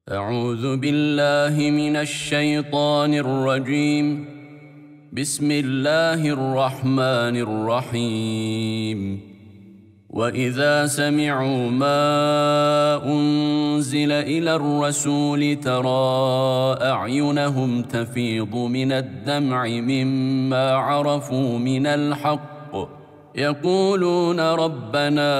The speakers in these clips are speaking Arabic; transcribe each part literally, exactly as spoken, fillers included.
أعوذ بالله من الشيطان الرجيم. بسم الله الرحمن الرحيم. وإذا سمعوا ما أنزل إلى الرسول ترى أعينهم تفيض من الدمع مما عرفوا من الحق يقولون ربنا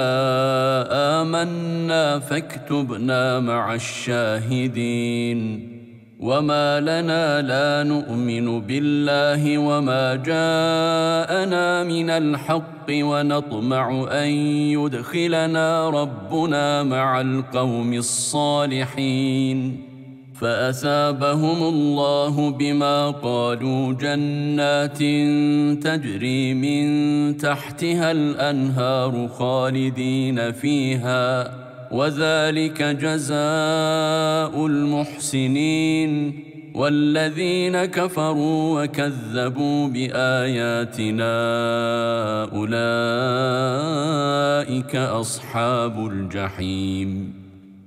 آمنا فاكتبنا مع الشاهدين. وما لنا لا نؤمن بالله وما جاءنا من الحق ونطمع أن يدخلنا ربنا مع القوم الصالحين. فأثابهم الله بما قالوا جنات تجري من تحتها الأنهار خالدين فيها وذلك جزاء المحسنين. والذين كفروا وكذبوا بآياتنا أولئك أصحاب الجحيم.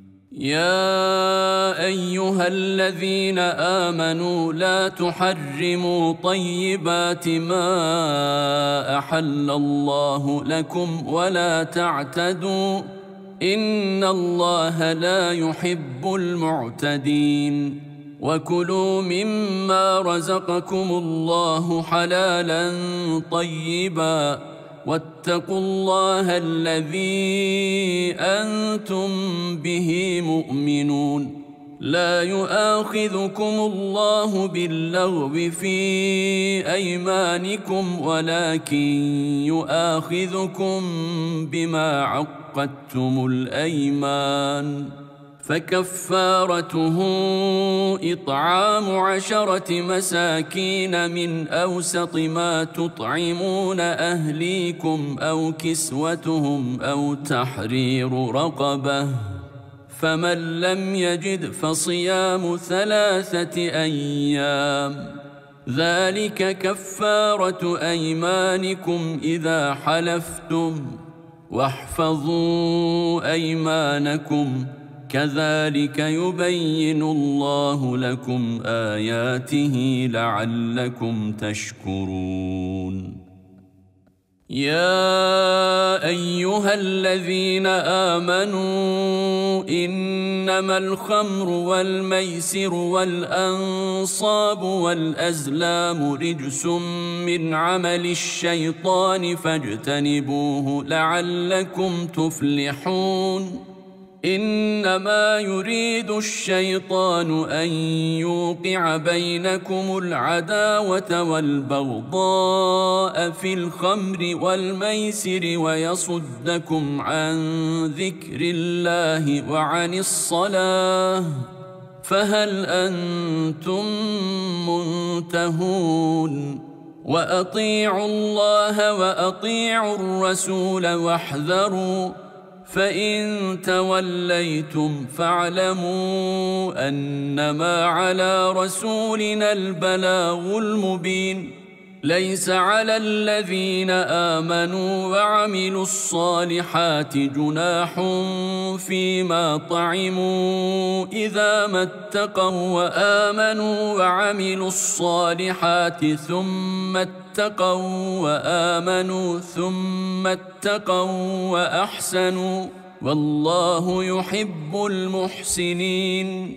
يا أيها الذين آمنوا لا تحرموا طيبات ما أحل الله لكم ولا تعتدوا إن الله لا يحب المعتدين. وكلوا مما رزقكم الله حلالا طيبا واتقوا الله الذي أنتم به مؤمنون. لا يؤاخذكم الله باللغو في أيمانكم ولكن يؤاخذكم بما عقدتم الأيمان. فكفارته إطعام عشرة مساكين من أوسط ما تطعمون أهليكم أو كسوتهم أو تحرير رقبة. فمن لم يجد فصيام ثلاثة أيام ذلك كفارة أيمانكم إذا حلفتم واحفظوا أيمانكم كذلك يبين الله لكم آياته لعلكم تشكرون. يا أيها الذين آمنوا إنما الخمر والميسر والأنصاب والأزلام رجس من عمل الشيطان فاجتنبوه لعلكم تفلحون. إنما يريد الشيطان أن يوقع بينكم العداوة والبغضاء في الخمر والميسر ويصدكم عن ذكر الله وعن الصلاة فهل أنتم منتهون؟ وأطيعوا الله وأطيعوا الرسول واحذروا فإن توليتم فاعلموا أنما على رسولنا البلاغ المبين. ليس على الذين آمنوا وعملوا الصالحات جناح فيما طعموا إذا ما اتقوا وآمنوا وعملوا الصالحات ثم اتقوا وآمنوا ثم اتقوا وأحسنوا والله يحب المحسنين.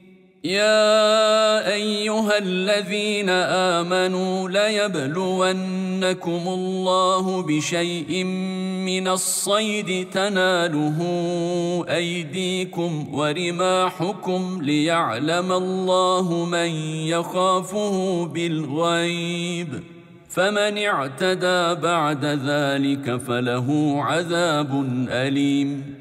يا أيها الذين آمنوا ليبلونكم الله بشيء من الصيد تناله أيديكم ورماحكم ليعلم الله من يخافه بالغيب فمن اعتدى بعد ذلك فله عذاب أليم.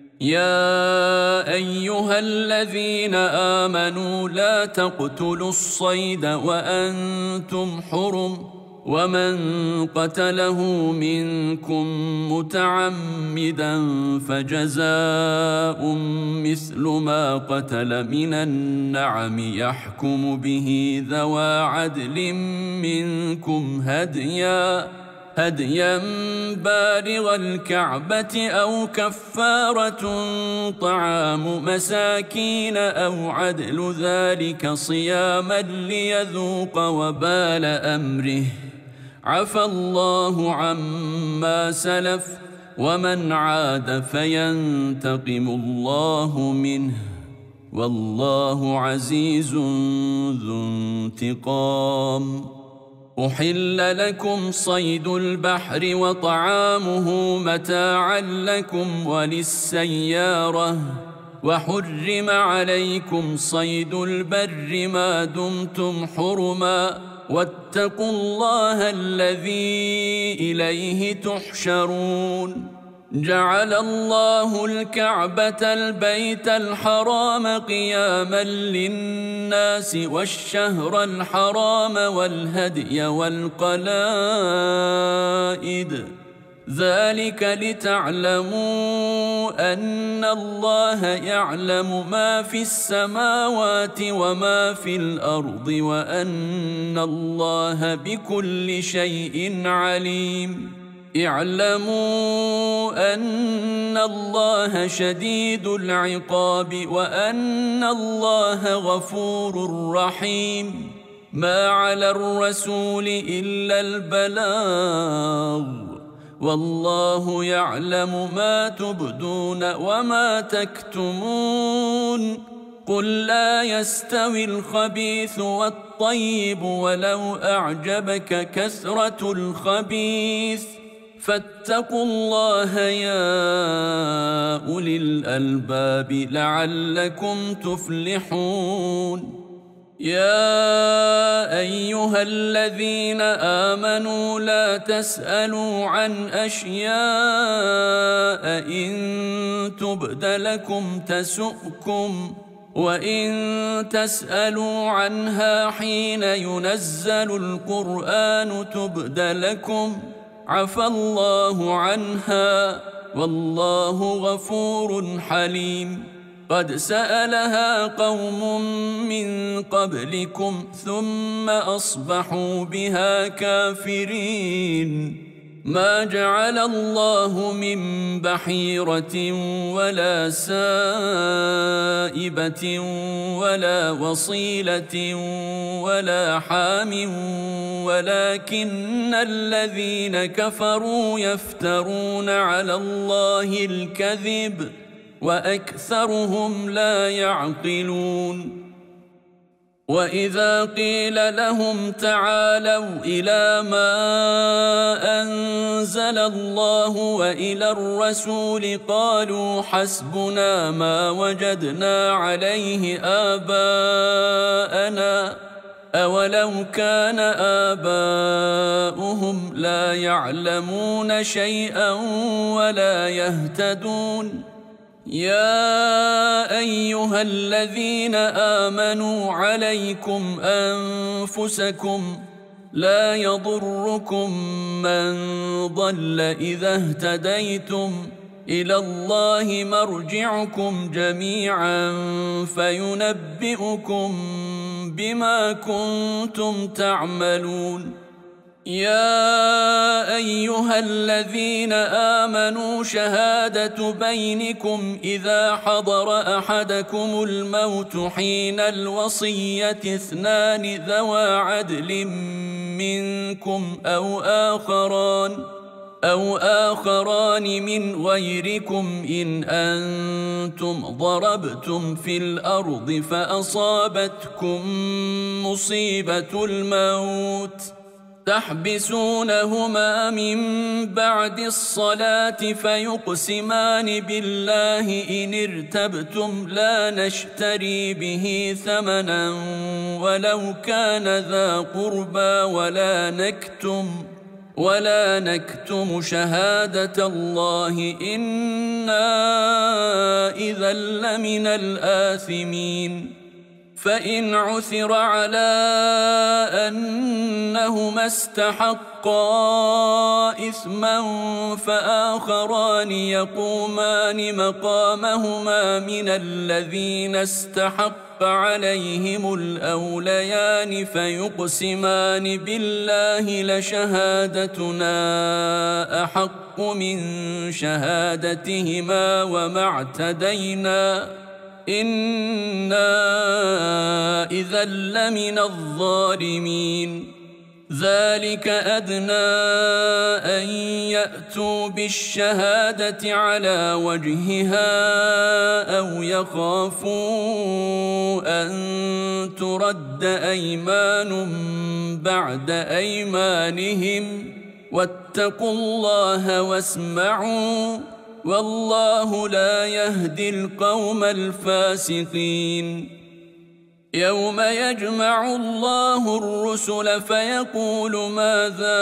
يا أيها الذين آمنوا لا تقتلوا الصيد وأنتم حرم ومن قتله منكم متعمدا فجزاء مثل ما قتل من النعم يحكم به ذوى عدل منكم هديا هديا بالغ الكعبة أو كفارة طعام مساكين أو عدل ذلك صياما ليذوق وبال أمره عفى الله عما سلف ومن عاد فينتقم الله منه والله عزيز ذو انتقام. أحل لكم صيد البحر وطعامه متاعا لكم وللسيارة وحرم عليكم صيد البر ما دمتم حرما واتقوا الله الذي إليه تحشرون. جعل الله الكعبة البيت الحرام قياما للناس والشهر الحرام والهدي والقلائد ذلك لتعلموا أن الله يعلم ما في السماوات وما في الأرض وأن الله بكل شيء عليم. اعلموا أن الله شديد العقاب وأن الله غفور رحيم. ما على الرسول إلا البلاغ والله يعلم ما تبدون وما تكتمون. قل لا يستوي الخبيث والطيب ولو أعجبك كثرة الخبيث فاتقوا الله يا أولي الألباب لعلكم تفلحون. يا أيها الذين آمنوا لا تسألوا عن أشياء إن تبد لكم تسؤكم وإن تسألوا عنها حين ينزل القرآن تبد لكم عفى الله عنها والله غفور حليم. قد سألها قوم من قبلكم ثم أصبحوا بها كافرين. ما جعل الله من بحيرة ولا سائبة ولا وصيلة ولا حام ولكن الذين كفروا يفترون على الله الكذب وأكثرهم لا يعقلون. وإذا قيل لهم تعالوا إلى ما أنزل الله وإلى الرسول قالوا حسبنا ما وجدنا عليه آباءنا أولو كان آباؤهم لا يعلمون شيئا ولا يهتدون. يا أيها الذين آمنوا عليكم أنفسكم لا يضركم من ضل إذا اهتديتم إلى الله مرجعكم جميعا فينبئكم بما كنتم تعملون. يا أيها الذين آمنوا شهادة بينكم إذا حضر أحدكم الموت حين الوصية اثنان ذوى عدل منكم أو آخران أو آخران من غيركم إن أنتم ضربتم في الأرض فأصابتكم مصيبة الموت تحبسونهما من بعد الصلاة فيقسمان بالله إن ارتبتم لا نشتري به ثمنا ولو كان ذا قربى ولا نكتم ولا نكتم شهادة الله إنا إذا لمن الآثمين. فإن عثر على أنهما استحقا إثما فآخران يقومان مقامهما من الذين استحق عليهم الأوليان فيقسمان بالله لشهادتنا أحق من شهادتهما وما اعتدينا إنا إذا لمن الظالمين. ذلك أدنى أن يأتوا بالشهادة على وجهها أو يخافوا أن ترد أيمان بعد أيمانهم واتقوا الله واسمعوا والله لا يهدي القوم الفاسقين. يوم يجمع الله الرسل فيقول ماذا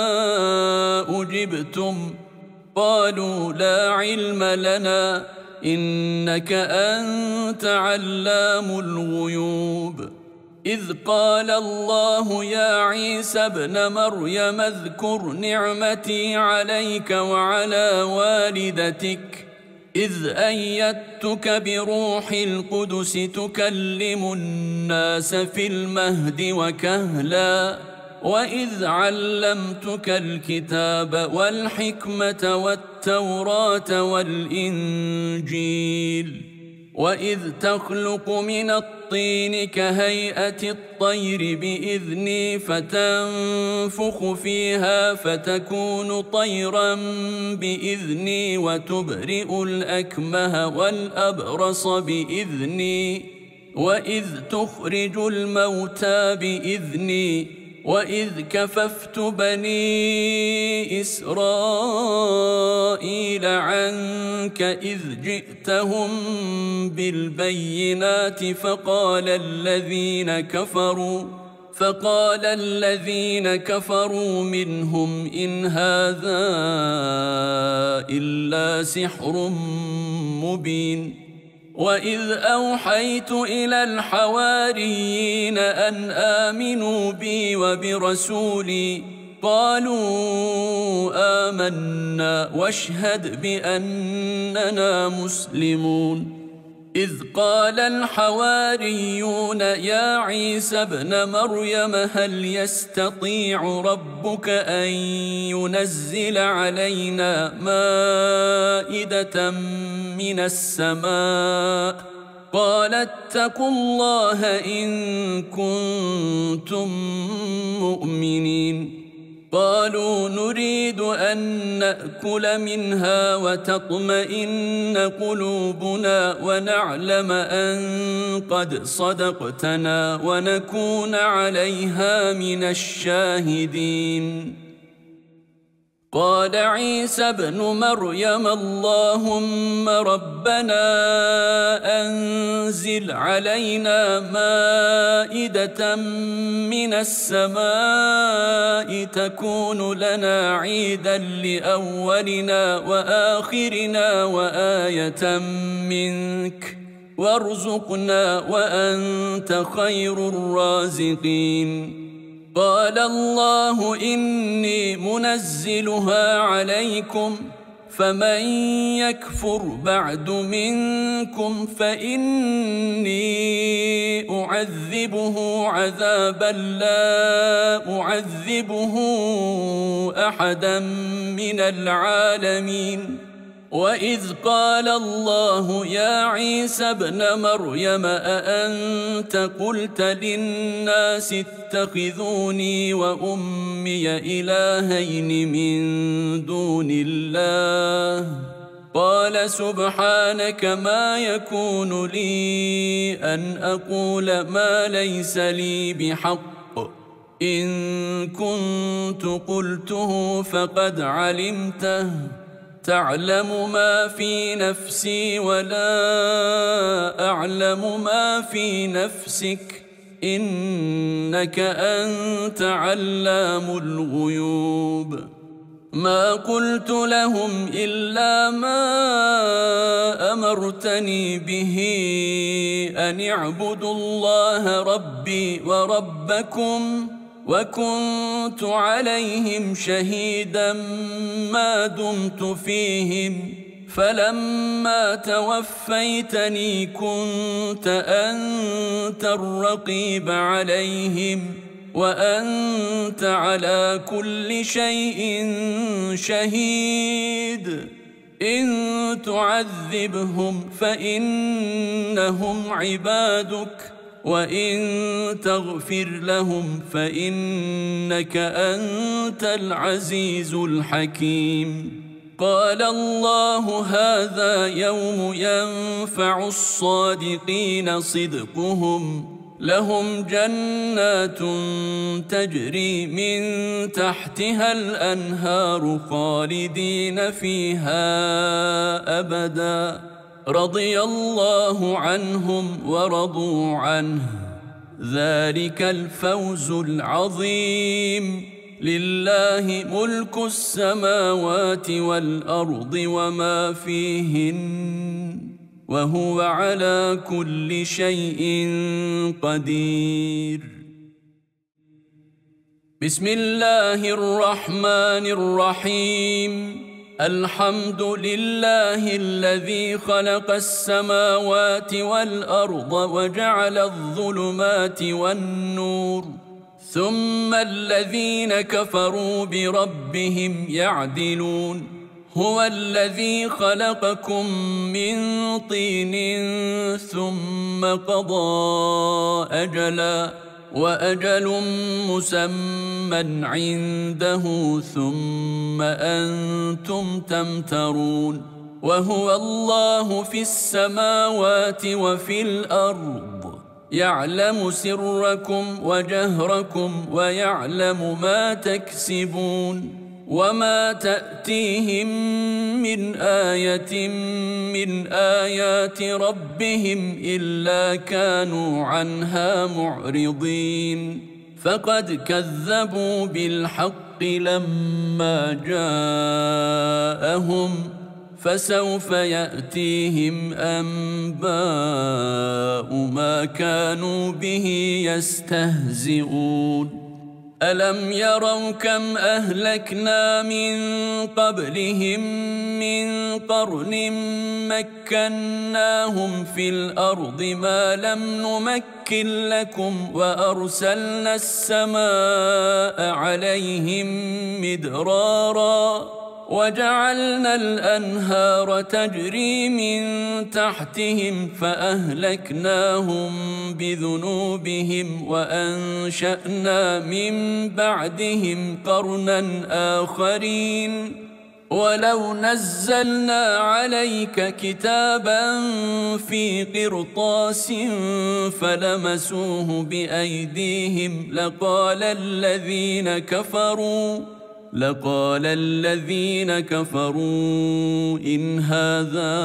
أجبتم قالوا لا علم لنا إنك أنت علام الغيوب. إذ قال الله يا عيسى ابن مريم اذكر نعمتي عليك وعلى والدتك إذ أيدتك بروح القدس تكلم الناس في المهد وكهلا وإذ علمتك الكتاب والحكمة والتوراة والإنجيل وإذ تخلق من الطين كهيئة الطير بإذني فتنفخ فيها فتكون طيرا بإذني وتبرئ الأكمه والأبرص بإذني وإذ تخرج الموتى بإذني وإذ كففت بني إسرائيل عنك إذ جئتهم بالبينات فقال الذين كفروا فقال الذين كفروا منهم إن هذا إلا سحر مبين. وإذ أوحيت إلى الحواريين أن آمنوا بي وبرسولي قالوا آمنا واشهد بأننا مسلمون. إذ قال الحواريون يا عيسى ابن مريم هل يستطيع ربك أن ينزل علينا مائدة من السماء قال اتقوا الله إن كنتم مؤمنين. قالوا نريد أن نأكل منها وتطمئن قلوبنا ونعلم أن قد صدقتنا ونكون عليها من الشاهدين. قال عيسى ابن مريم اللهم ربنا أنزل علينا مائدة من السماء تكون لنا عيدا لأولنا وآخرنا وآية منك وارزقنا وأنت خير الرازقين. قال الله إني منزلها عليكم فمن يكفر بعد منكم فإني أعذبه عذابا لا أعذبه أحدا من العالمين. وإذ قال الله يا عيسى ابن مريم أأنت قلت للناس اتخذوني وأمي إلهين من دون الله قال سبحانك ما يكون لي أن أقول ما ليس لي بحق إن كنت قلته فقد علمته تعلم ما في نفسي ولا أعلم ما في نفسك إنك أنت علام الغيوب. ما قلت لهم إلا ما أمرتني به أن اعبدوا الله ربي وربكم وكنت عليهم شهيدا ما دمت فيهم فلما توفيتني كنت أنت الرقيب عليهم وأنت على كل شيء شهيد إن تعذبهم فإنهم عبادك وإن تغفر لهم فإنك أنت العزيز الحكيم قال الله هذا يوم ينفع الصادقين صدقهم لهم جنات تجري من تحتها الأنهار خالدين فيها أبدا رضي الله عنهم ورضوا عنه ذلك الفوز العظيم لله ملك السماوات والأرض وما فيهن وهو على كل شيء قدير بسم الله الرحمن الرحيم الحمد لله الذي خلق السماوات والأرض وجعل الظلمات والنور ثم الذين كفروا بربهم يعدلون هو الذي خلقكم من طين ثم قضى أجلا وأجل مسمى عنده ثم أنتم تمترون وهو الله في السماوات وفي الأرض يعلم سركم وجهركم ويعلم ما تكسبون وما تأتيهم من آية من آيات ربهم إلا كانوا عنها معرضين فقد كذبوا بالحق لما جاءهم فسوف يأتيهم أنباء ما كانوا به يستهزئون ألم يروا كم أهلكنا من قبلهم من قرن مكناهم في الأرض ما لم نمكن لكم وأرسلنا السماء عليهم مدرارا وجعلنا الأنهار تجري من تحتهم فأهلكناهم بذنوبهم وأنشأنا من بعدهم قرنا آخرين ولو نزلنا عليك كتابا في قرطاس فلمسوه بأيديهم لقال الذين كفروا لقال الذين كفروا إن هذا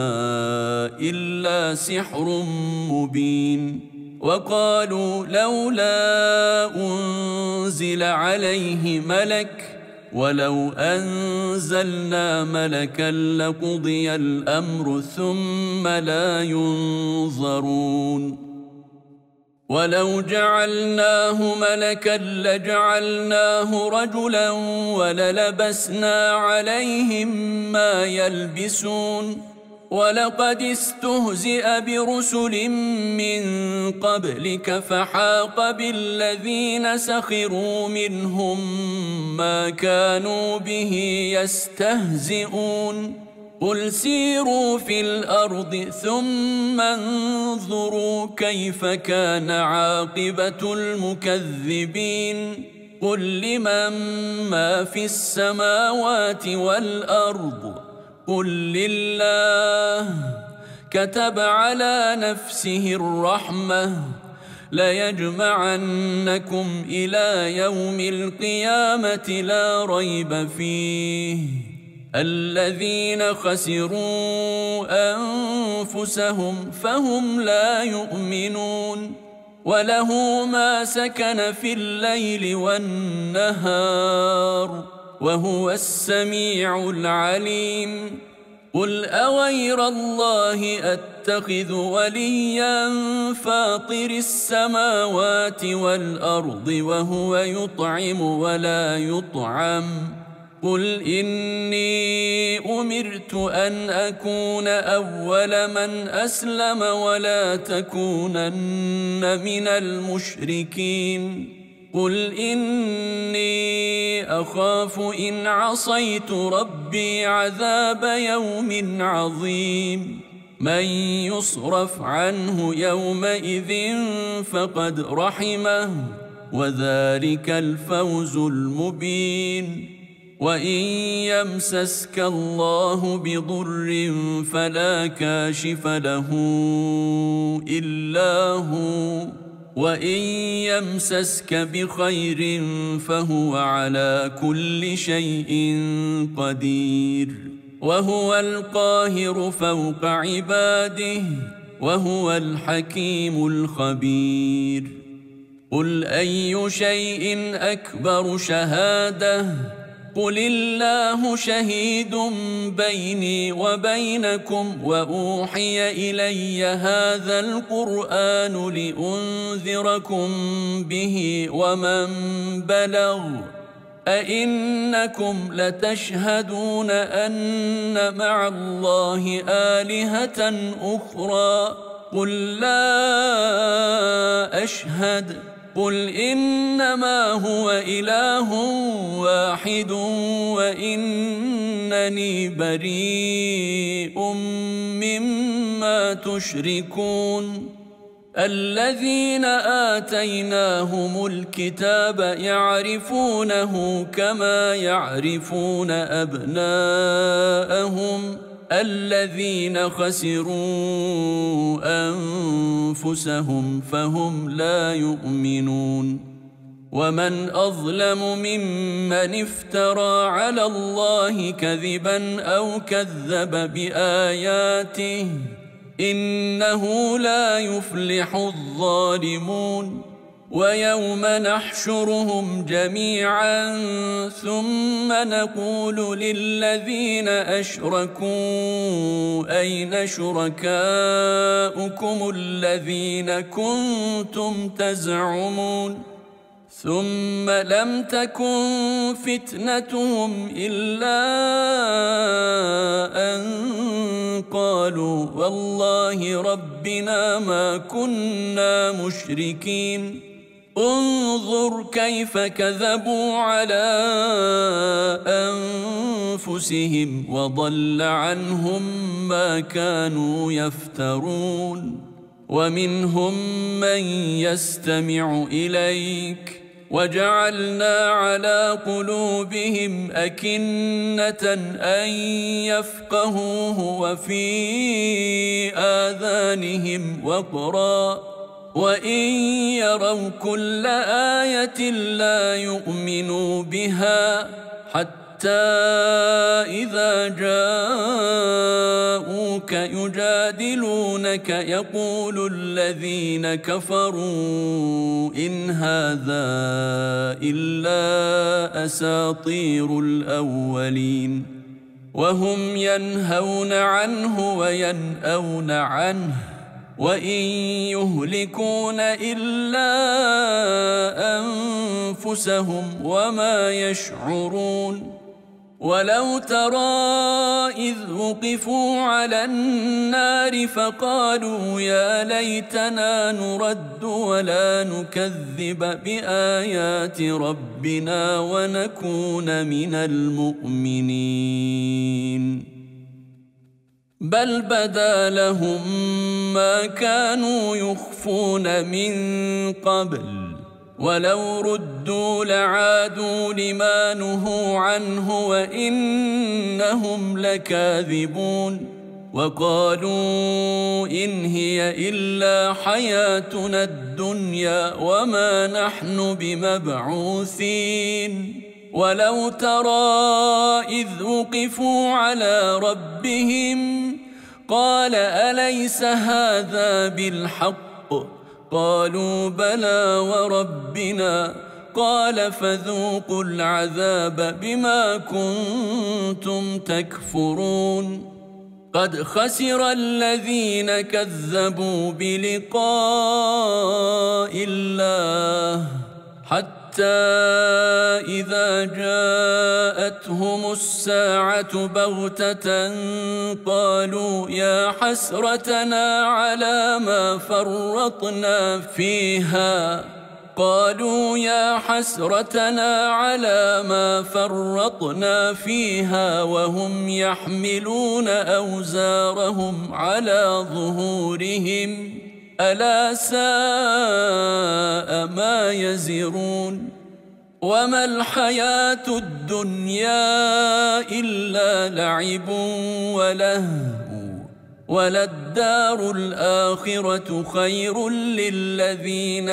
إلا سحر مبين وقالوا لولا أنزل عليه ملك ولو أنزلنا ملكا لقضي الأمر ثم لا ينظرون ولو جعلناه ملكا لجعلناه رجلا وللبسنا عليهم ما يلبسون ولقد استهزئ برسل من قبلك فحاق بالذين سخروا منهم ما كانوا به يستهزئون قل سيروا في الأرض ثم انظروا كيف كان عاقبة المكذبين قل لمن ما في السماوات والأرض قل لله كتب على نفسه الرحمة ليجمعنكم إلى يوم القيامة لا ريب فيه الذين خسروا أنفسهم فهم لا يؤمنون وله ما سكن في الليل والنهار وهو السميع العليم قل أغير الله أتخذ وليا فاطر السماوات والأرض وهو يطعم ولا يطعم قل إني أمرت أن أكون أول من أسلم ولا تكونن من المشركين قل إني أخاف إن عصيت ربي عذاب يوم عظيم من يصرف عنه يومئذ فقد رحمه وذلك الفوز المبين وإن يمسسك الله بضر فلا كاشف له إلا هو وإن يمسسك بخير فهو على كل شيء قدير وهو القاهر فوق عباده وهو الحكيم الخبير قل أي شيء أكبر شهادة قل الله شهيد بيني وبينكم وأوحي إلي هذا القرآن لأنذركم به ومن بلغ أئنكم لتشهدون أن مع الله آلهة أخرى قل لا أشهد قل إنما هو إله واحد وإنني بريء مما تشركون الذين آتيناهم الكتاب يعرفونه كما يعرفون أبناءهم الذين خسروا أنفسهم فهم لا يؤمنون ومن أظلم ممن افترى على الله كذبا أو كذب بآياته إنه لا يفلح الظالمون ويوم نحشرهم جميعا ثم نقول للذين أشركوا أين شركاؤكم الذين كنتم تزعمون ثم لم تكن فتنتهم إلا أن قالوا والله ربنا ما كنا مشركين انظر كيف كذبوا على أنفسهم وضل عنهم ما كانوا يفترون ومنهم من يستمع إليك وجعلنا على قلوبهم أكنة أن يفقهوه وفي آذانهم وقرا وإن يروا كل آية لا يؤمنوا بها حتى إذا جاءوك يجادلونك يقول الذين كفروا إن هذا إلا أساطير الأولين وهم ينهون عنه وينأون عنه وإن يهلكون إلا أنفسهم وما يشعرون ولو ترى إذ وقفوا على النار فقالوا يا ليتنا نرد ولا نكذب بآيات ربنا ونكون من المؤمنين بل بدا لهم ما كانوا يخفون من قبل ولو ردوا لعادوا لما نهوا عنه وإنهم لكاذبون وقالوا إن هي إلا حياتنا الدنيا وما نحن بمبعوثين ولو ترى إذ وقفوا على ربهم قال أليس هذا بالحق قالوا بلى وربنا قال فذوقوا العذاب بما كنتم تكفرون قد خسر الذين كذبوا بلقاء الله حتى إذا جاءتهم الساعة بغتة قالوا يا حسرتنا على ما فرطنا فيها قالوا يا حسرتنا على ما فرطنا فيها وهم يحملون أوزارهم على ظهورهم ألا ساء ما يزرون وما الحياة الدنيا إلا لعب ولهو وللدار الآخرة خير للذين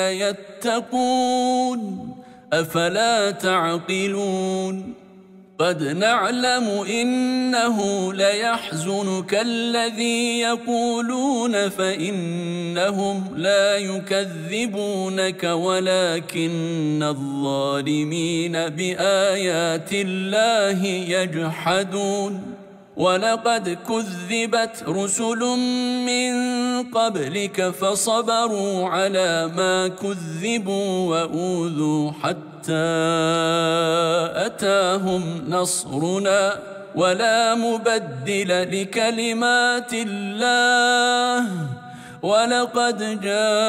يتقون أفلا تعقلون قد نعلم إنه ليحزنك الذي يقولون فإنهم لا يكذبونك ولكن الظالمين بآيات الله يجحدون ولقد كذبت رسل من قبلك فصبروا على ما كذبوا وأوذوا حتى أتاهم نصرنا ولا مبدل لكلمات الله ولقد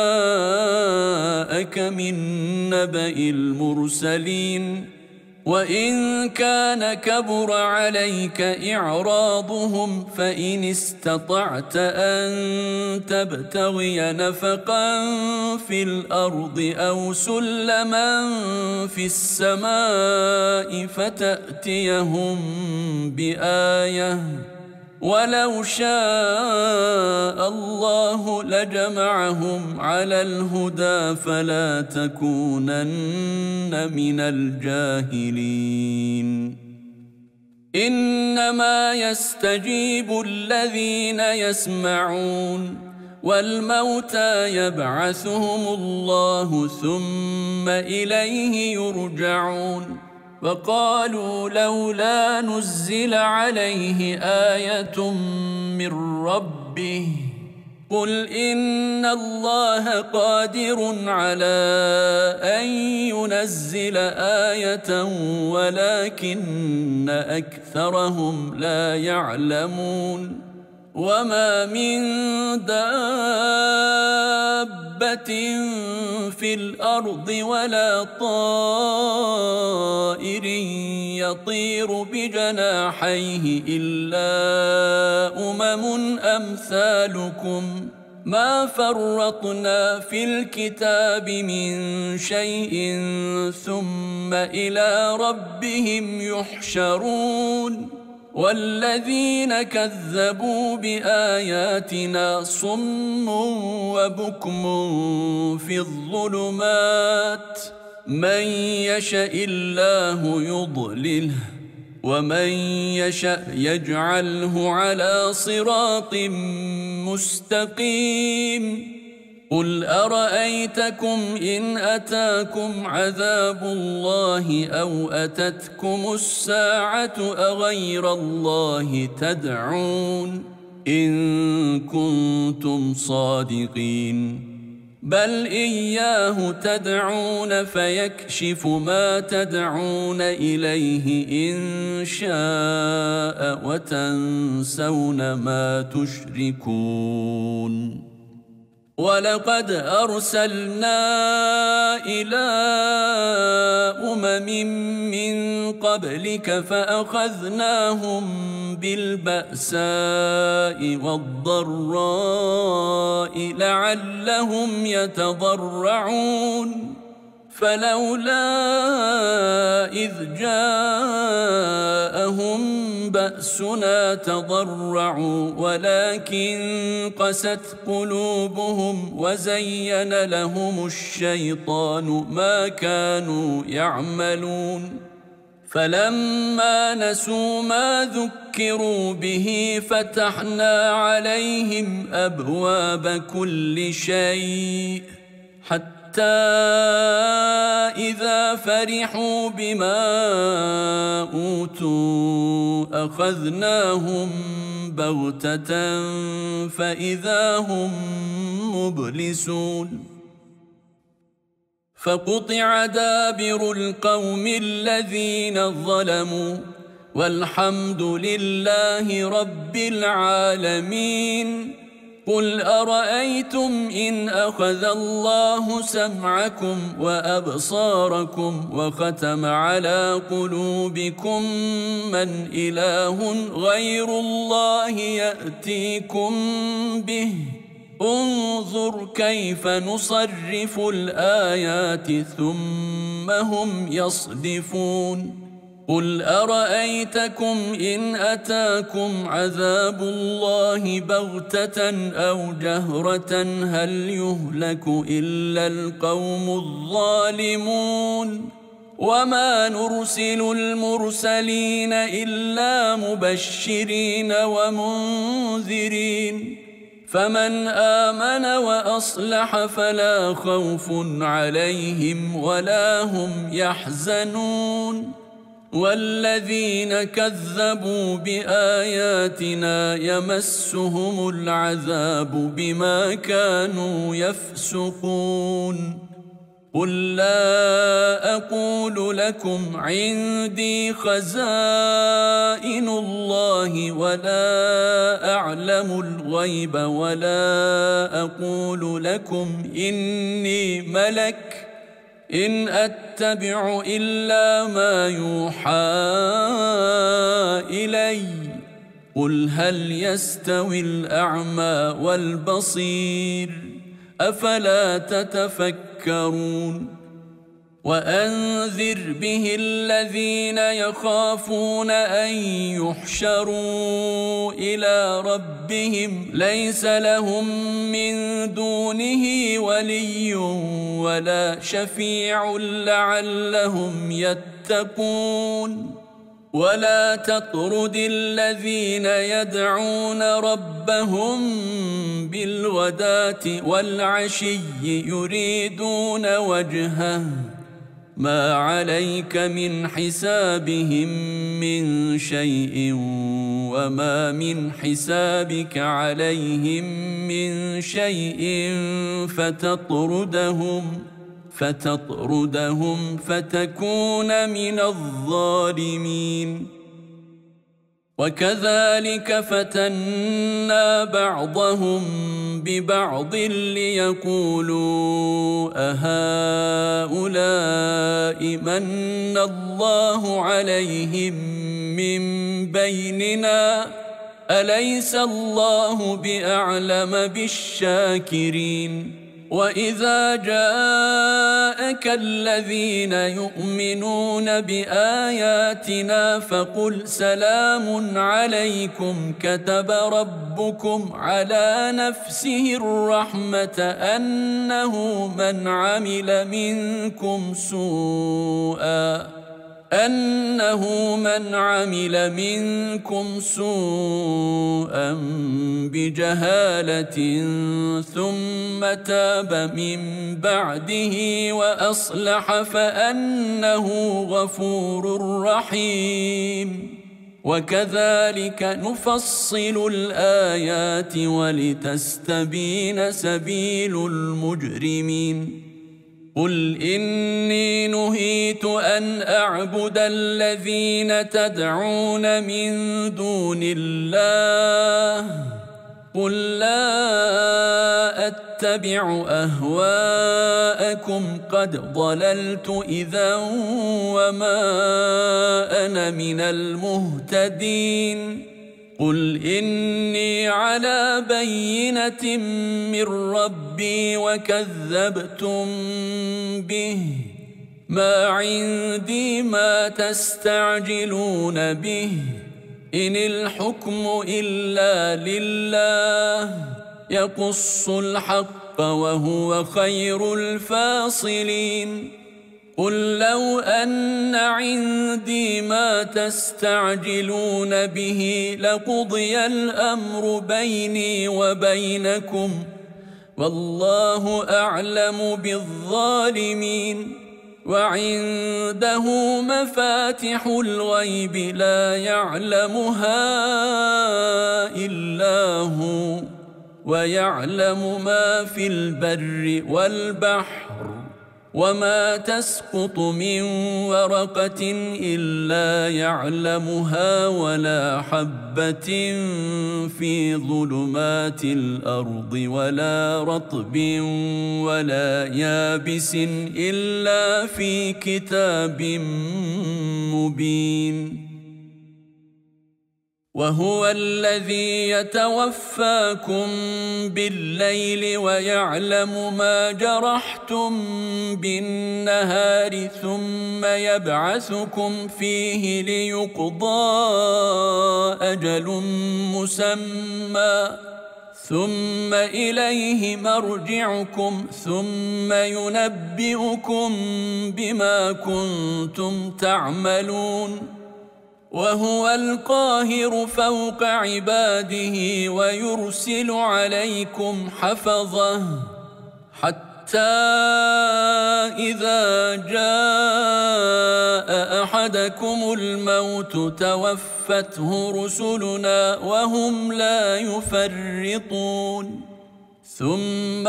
جاءك من نبأ المرسلين وإن كان كبر عليك إعراضهم فإن استطعت أن تبتغي نفقا في الأرض أو سلما في السماء فتأتيهم بآية ولو شاء الله لجمعهم على الهدى فلا تكونن من الجاهلين إنما يستجيب الذين يسمعون والموتى يبعثهم الله ثم إليه يرجعون وقالوا لولا نزل عليه آية من ربه قل إن الله قادر على أن ينزل آية ولكن أكثرهم لا يعلمون وما من دابة في الأرض ولا طائر يطير بجناحيه إلا أمم أمثالكم ما فرطنا في الكتاب من شيء ثم إلى ربهم يحشرون والذين كذبوا بآياتنا صم وبكم في الظلمات من يشاء الله يضلله ومن يشاء يجعله على صراط مستقيم قل أرأيتكم إن أتاكم عذاب الله أو أتتكم الساعة أغير الله تدعون إن كنتم صادقين بل إياه تدعون فيكشف ما تدعون إليه إن شاء وتنسون ما تشركون ولقد أرسلنا إلى أمم من قبلك فأخذناهم بالبأساء والضراء لعلهم يتضرعون فلولا إذ جاءهم بأسنا تضرعوا ولكن قست قلوبهم وزين لهم الشيطان ما كانوا يعملون فلما نسوا ما ذكروا به فتحنا عليهم أبواب كل شيء حتى حتى إذا فرحوا بما أوتوا أخذناهم بغتة فإذا هم مبلسون فقطع دابر القوم الذين ظلموا والحمد لله رب العالمين. قل أرأيتم إن أخذ الله سمعكم وأبصاركم وختم على قلوبكم من إله غير الله يأتيكم به انظر كيف نصرف الآيات ثم هم يصدفون. قل أرأيتكم إن أتاكم عذاب الله بغتة أو جهرة هل يهلك إلا القوم الظالمون وما نرسل المرسلين إلا مبشرين ومنذرين فمن آمن وأصلح فلا خوف عليهم ولا هم يحزنون والذين كذبوا بآياتنا يمسهم العذاب بما كانوا يفسقون. قل لا أقول لكم عندي خزائن الله ولا أعلم الغيب ولا أقول لكم إني ملك إن أتبع إلا ما يوحى إلي. قل هل يستوي الأعمى والبصير أفلا تتفكرون. وأنذر به الذين يخافون أن يحشروا إلى ربهم ليس لهم من دونه ولي ولا شفيع لعلهم يتقون. ولا تطرد الذين يدعون ربهم بالغداة والعشي يريدون وجهه ما عليك من حسابهم من شيء وما من حسابك عليهم من شيء فتطردهم فتطردهم فتكون من الظالمين. وكذلك فتنا بعضهم ببعض ليقولوا أهؤلاء من الله عليهم من بيننا أليس الله بأعلم بالشاكرين. وإذا جاءك الذين يؤمنون بآياتنا فقل سلام عليكم كتب ربكم على نفسه الرحمة أنه من عمل منكم سوءا أنه من عمل منكم سوءا بجهالة ثم تاب من بعده وأصلح فأنه غفور رحيم. وكذلك نفصل الآيات ولتستبين سبيل المجرمين. قل إني نهيت أن أعبد الذين تدعون من دون الله قل لا أتبع أهواءكم قد ضللت إذا وما أنا من المهتدين. قل إني على بينة من ربي وكذبتم به ما عندي ما تستعجلون به إن الحكم إلا لله يقص الحق وهو خير الفاصلين. قل لو أن عندي ما تستعجلون به لقضي الأمر بيني وبينكم والله أعلم بالظالمين. وعنده مفاتح الغيب لا يعلمها إلا هو، ويعلم ما في البر والبحر، وما تسقط من ورقة إلا يعلمها، ولا حبة في ظلمات الأرض، ولا رطب ولا يابس إلا في كتاب مبين. وهو الذي يتوفاكم بالليل ويعلم ما جرحتم بالنهار، ثم يبعثكم فيه ليقضى أجل مسمى، ثم إليه مرجعكم، ثم ينبئكم بما كنتم تعملون. وهو القاهر فوق عباده ويرسل عليكم حفظه، حتى إذا جاء أحدكم الموت توفته رسلنا وهم لا يفرطون، ثم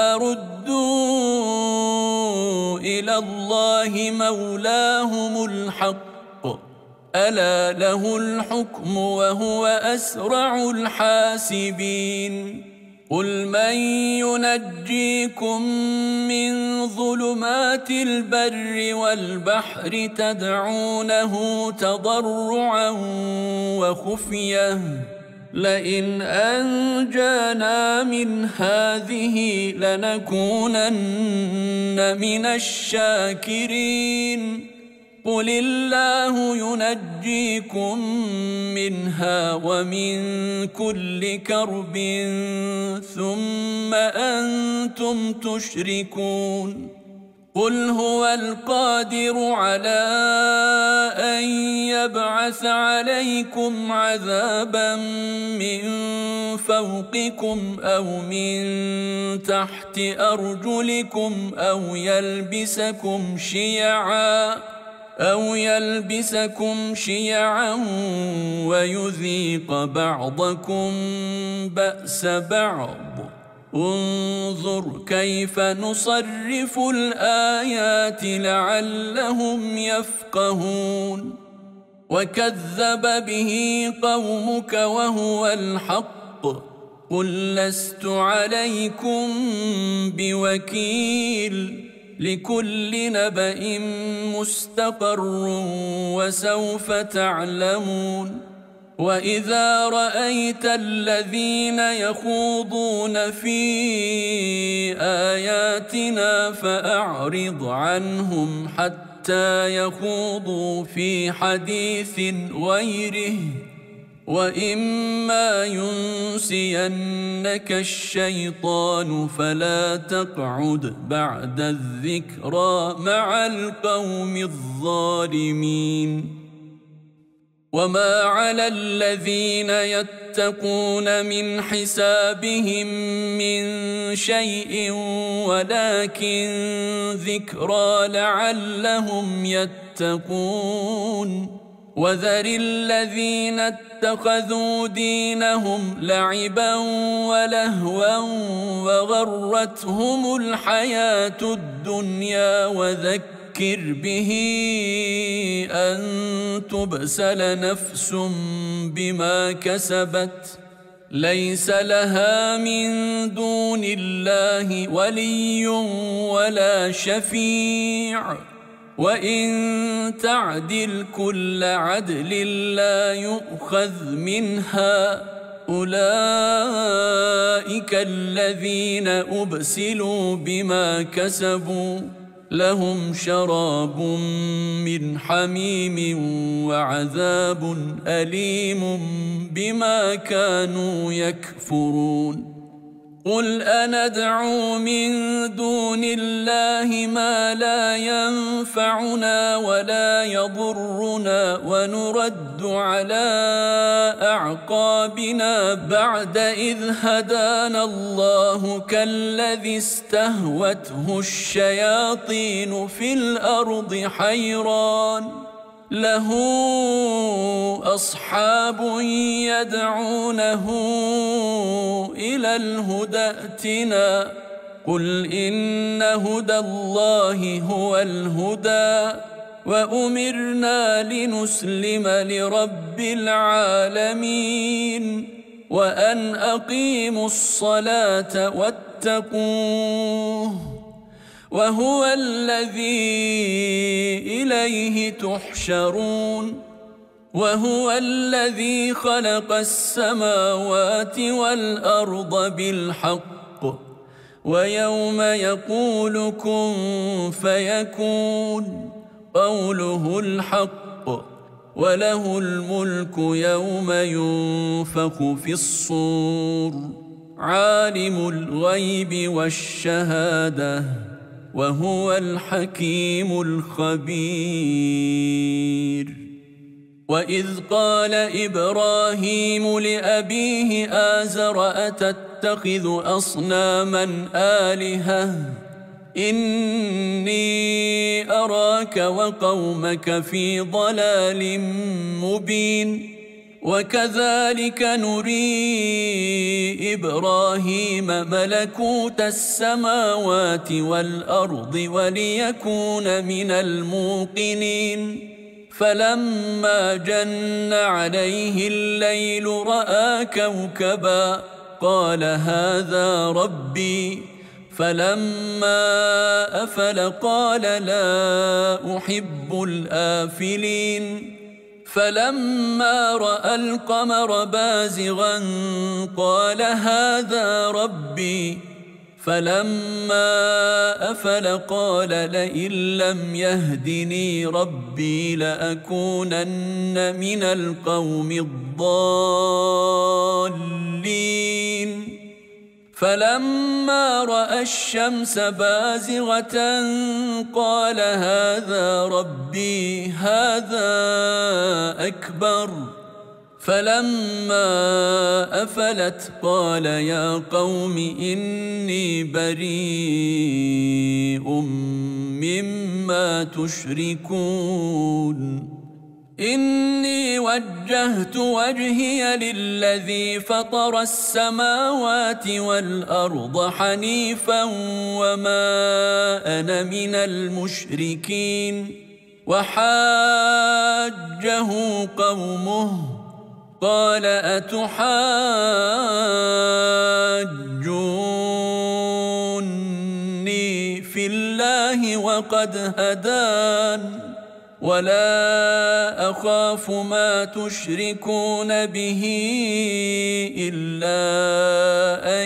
ردوا إلى الله مولاهم الحق، ألا له الحكم وهو أسرع الحاسبين. قل من ينجيكم من ظلمات البر والبحر تدعونه تضرعا وخفية لئن أنجانا من هذه لنكونن من الشاكرين. قل الله ينجيكم منها ومن كل كرب ثم أنتم تشركون. قل هو القادر على أن يبعث عليكم عذابا من فوقكم أو من تحت أرجلكم أو يلبسكم شيعا أو يلبسكم شيعا ويذيق بعضكم بأس بعض. انظر كيف نصرف الآيات لعلهم يفقهون. وكذب به قومك وهو الحق. قل لست عليكم بوكيل. لكل نبأ مستقر وسوف تعلمون. وإذا رأيت الذين يخوضون في آياتنا فأعرض عنهم حتى يخوضوا في حديث غيره، وإما ينسينك الشيطان فلا تقعد بعد الذكرى مع القوم الظالمين. وما على الذين يتقون من حسابهم من شيء ولكن ذكرى لعلهم يتقون. وذر الذين اتخذوا دينهم لعبا ولهوا وغرتهم الحياة الدنيا وذكر به أن تبسل نفس بما كسبت ليس لها من دون الله ولي ولا شفيع، وإن تعدل كل عدل لا يؤخذ منها. أولئك الذين أبسلوا بما كسبوا لهم شراب من حميم وعذاب أليم بما كانوا يكفرون. قل أندعو من دون الله ما لا ينفعنا ولا يضرنا ونرد على أعقابنا بعد إذ هدانا الله كالذي استهوته الشياطين في الأرض حيران له أصحاب يدعونه إلى الهدى ائتنا قل إن هدى الله هو الهدى وأمرنا لنسلم لرب العالمين وأن أقيموا الصلاة واتقوه وهو الذي إليه تحشرون وهو الذي خلق السماوات والأرض بالحق ويوم يقول كن فيكون قوله الحق وله الملك يوم ينفخ في الصور عالم الغيب والشهادة وهو الحكيم الخبير وإذ قال إبراهيم لأبيه آزر أتتخذ أصناما آلهة إني أراك وقومك في ضلال مبين وكذلك نري إبراهيم ملكوت السماوات والأرض وليكون من الموقنين فلما جن عليه الليل رأى كوكبا قال هذا ربي فلما أفل قال لا أحب الآفلين فلما رأى القمر بازغا قال هذا ربي فلما أفل قال لئن لم يهدني ربي لأكونن من القوم الضالين فلما رأى الشمس بازغة قال هذا ربي هذا أكبر فلما أفلت قال يا قوم إني بريء مما تشركون إني وجهت وجهي للذي فطر السماوات والأرض حنيفا وما أنا من المشركين وحاجه قومه قال أتحاجوني في الله وقد هدان ولا أخاف ما تشركون به إلا أن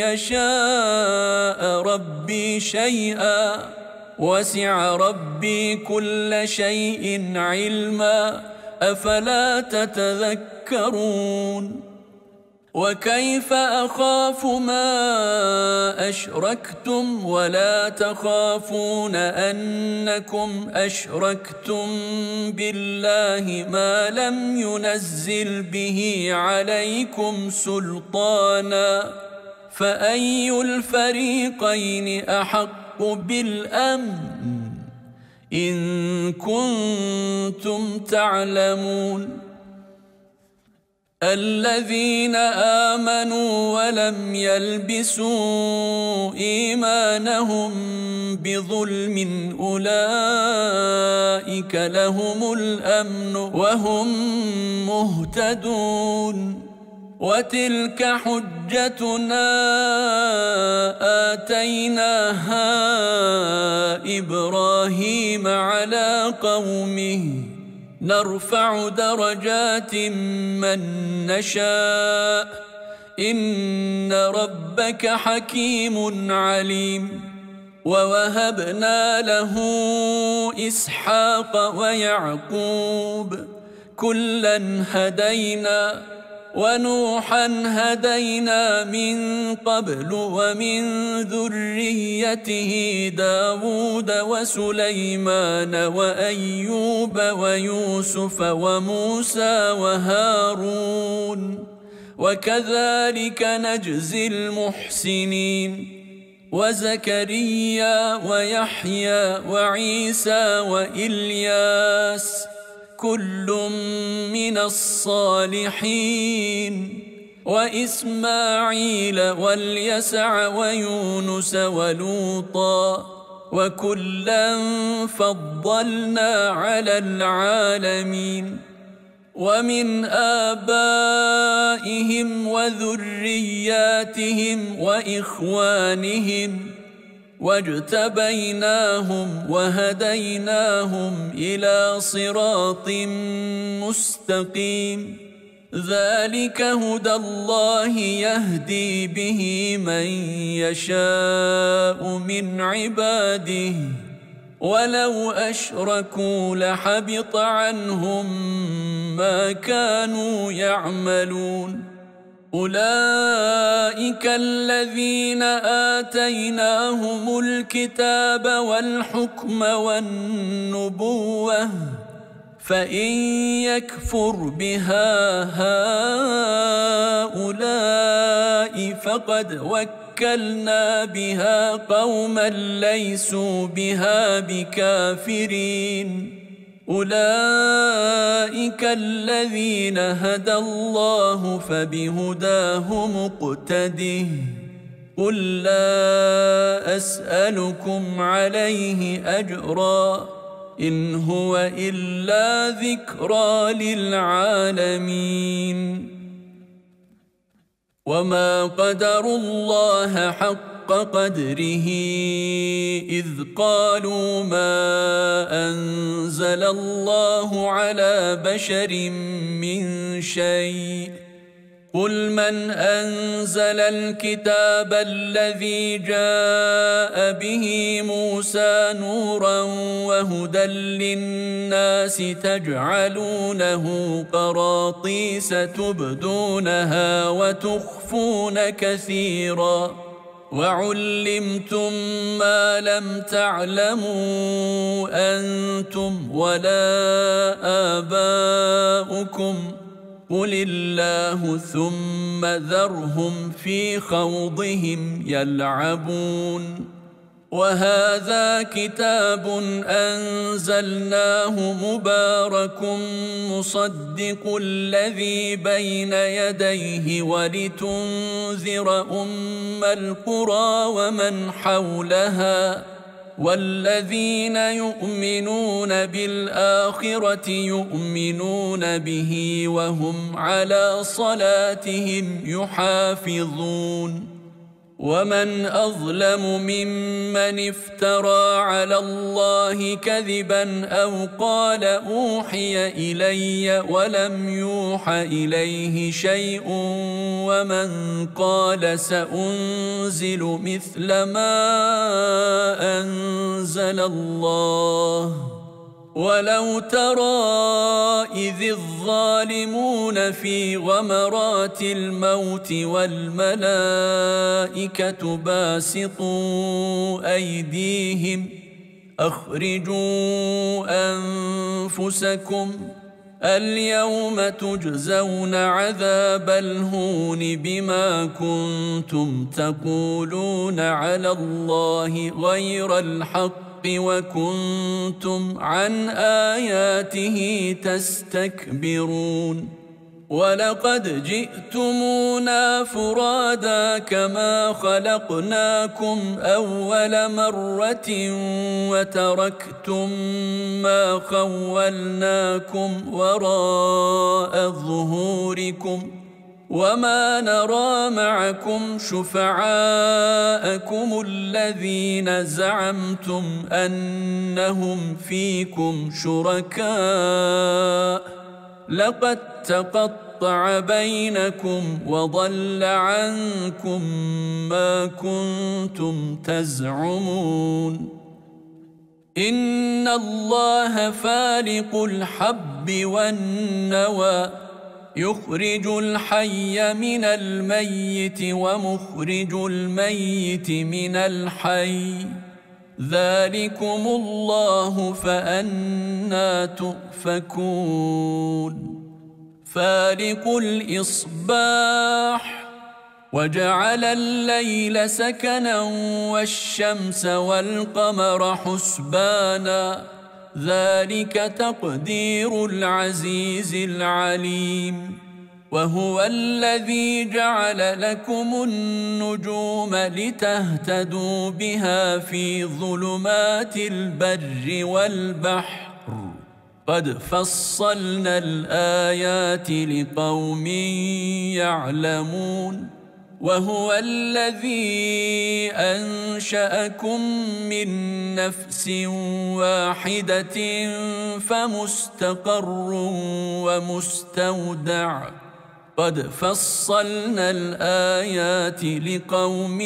يشاء ربي شيئا وسع ربي كل شيء علما أفلا تتذكرون وكيف أخاف ما أشركتم ولا تخافون أنكم أشركتم بالله ما لم ينزل به عليكم سلطانا فأي الفريقين أحق بالأمن إن كنتم تعلمون الذين آمنوا ولم يلبسوا إيمانهم بظلم أولئك لهم الأمن وهم مهتدون وتلك حجتنا آتيناها إبراهيم على قومه نرفع درجات من نشاء إن ربك حكيم عليم ووهبنا له إسحاق ويعقوب كلا هدينا ونوحا هدينا من قبل ومن ذريته داود وسليمان وأيوب ويوسف وموسى وهارون وكذلك نجزي المحسنين وزكريا ويحيى وعيسى وإلياس كل من الصالحين وإسماعيل واليسع ويونس ولوطا وكلا فضلنا على العالمين ومن آبائهم وذرياتهم وإخوانهم واجتبيناهم وهديناهم إلى صراط مستقيم ذلك هدى الله يهدي به من يشاء من عباده ولو أشركوا لحبط عنهم ما كانوا يعملون أولئك الذين آتيناهم الكتاب والحكم والنبوة فإن يكفر بها هؤلاء فقد وكلنا بها قوما ليسوا بها بكافرين أولئك الذين هدى الله فبهداه مقتده قل لا أسألكم عليه أجرا إن هو إلا ذكرى للعالمين وما قدروا الله حق قدره إذ قالوا ما أنزل الله على بشر من شيء قل من أنزل الكتاب الذي جاء به موسى نورا وهدى للناس تجعلونه قراطيس تبدونها وتخفون كثيرا وعلمتم ما لم تعلموا أنتم ولا آباؤكم قل الله ثم ذرهم في خوضهم يلعبون وهذا كتاب أنزلناه مبارك مصدق الذي بين يديه ولتنذر أم القرى ومن حولها والذين يؤمنون بالآخرة يؤمنون به وهم على صلاتهم يحافظون ومن أظلم ممن افترى على الله كذبا أو قال أوحي إلي ولم يوح إليه شيء ومن قال سأنزل مثل ما أنزل الله ولو ترى إذ الظالمون في غمرات الموت والملائكة باسطوا أيديهم أخرجوا أنفسكم اليوم تجزون عذاب الهون بما كنتم تقولون على الله غير الحق وكنتم عن آياته تستكبرون ولقد جئتمونا فرادا كما خلقناكم أول مرة وتركتم ما خولناكم وراء ظهوركم وما نرى معكم شفعاءكم الذين زعمتم أنهم فيكم شركاء لقد تقطع بينكم وضل عنكم ما كنتم تزعمون إن الله فالق الحب والنوى يخرج الحي من الميت ومخرج الميت من الحي ذلكم الله فأنى تؤفكون فالق الإصباح وجعل الليل سكنا والشمس والقمر حسبانا ذلك تقدير العزيز العليم وهو الذي جعل لكم النجوم لتهتدوا بها في ظلمات البر والبحر قد فصلنا الآيات لقوم يعلمون وهو الذي أنشأكم من نفس واحدة فمستقر ومستودع قد فصلنا الآيات لقوم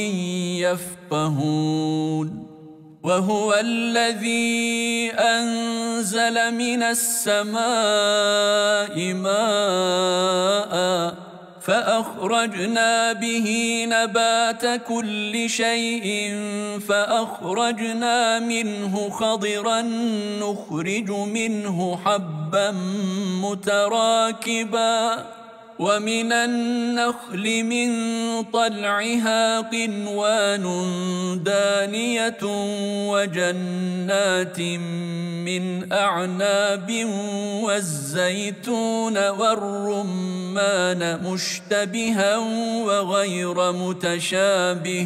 يفقهون وهو الذي أنزل من السماء ماء فأخرجنا به نبات كل شيء فأخرجنا منه خضرا نخرج منه حبا متراكبا ومن النخل من طلعها قنوان دانية وجنات من أعناب والزيتون والرمان مشتبها وغير متشابه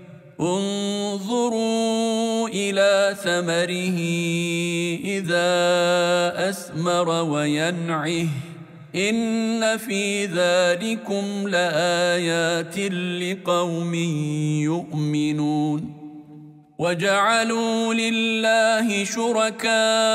انظروا إلى ثمره إذا أثمر وينعه إن في ذلكم لآيات لقوم يؤمنون وجعلوا لله شركاء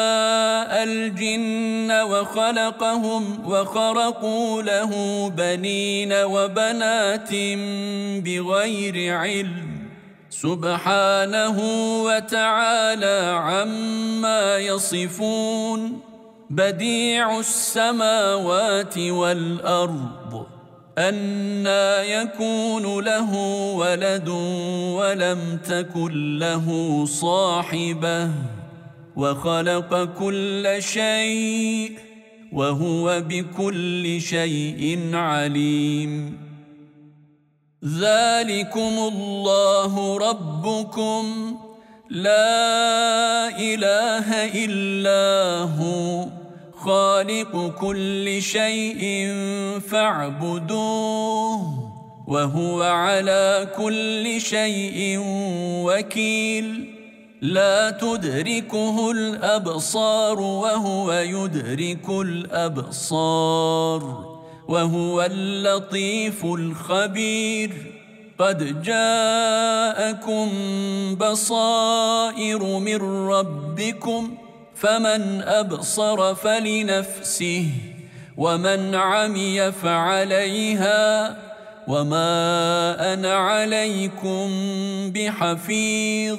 الجن وخلقهم وخرقوا له بنين وبنات بغير علم سبحانه وتعالى عما يصفون بديع السماوات والأرض أنى يكون له ولد ولم تكن له صاحبة وخلق كل شيء وهو بكل شيء عليم ذلكم الله ربكم لا إله إلا هو خالق كل شيء فاعبدوه وهو على كل شيء وكيل لا تدركه الأبصار وهو يدرك الأبصار وهو اللطيف الخبير قد جاءكم بصائر من ربكم فمن أبصر فلنفسه ومن عمي فعليها وما أنا عليكم بحفيظ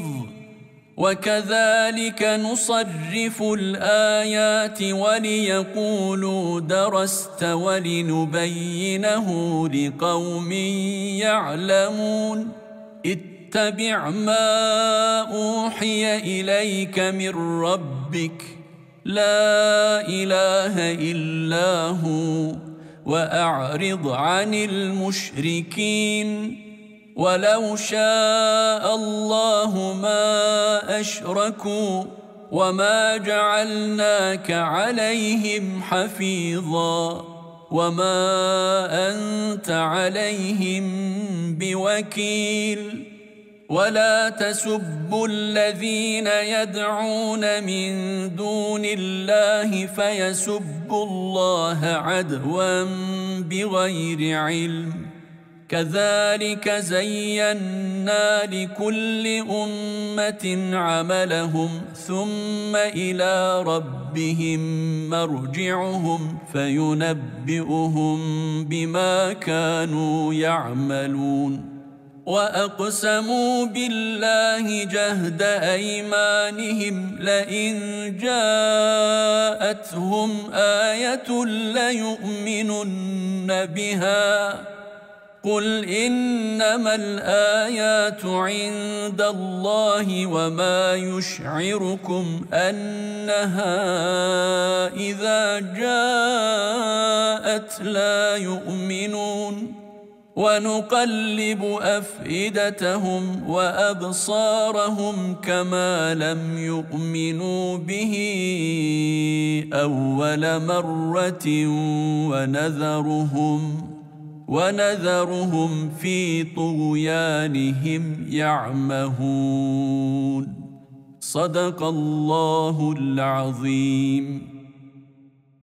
وكذلك نصرف الآيات وليقولوا درست ولنبينه لقوم يعلمون اتبع ما أوحي إليك من ربك لا إله إلا هو وأعرض عن المشركين ولو شاء الله ما أشركوا وما جعلناك عليهم حفيظا وما أنت عليهم بوكيل ولا تسبوا الذين يدعون من دون الله فيسبوا الله عدوا بغير علم كذلك زينا لكل أمة عملهم ثم إلى ربهم مرجعهم فينبئهم بما كانوا يعملون وأقسموا بالله جهد أيمانهم لئن جاءتهم آية ليؤمنن بها قل إنما الآيات عند الله وما يشعركم أنها إذا جاءت لا يؤمنون ونقلب أفئدتهم وأبصارهم كما لم يؤمنوا به أول مرة ونذرهم ونذرهم في طغيانهم يعمهون. صدق الله العظيم.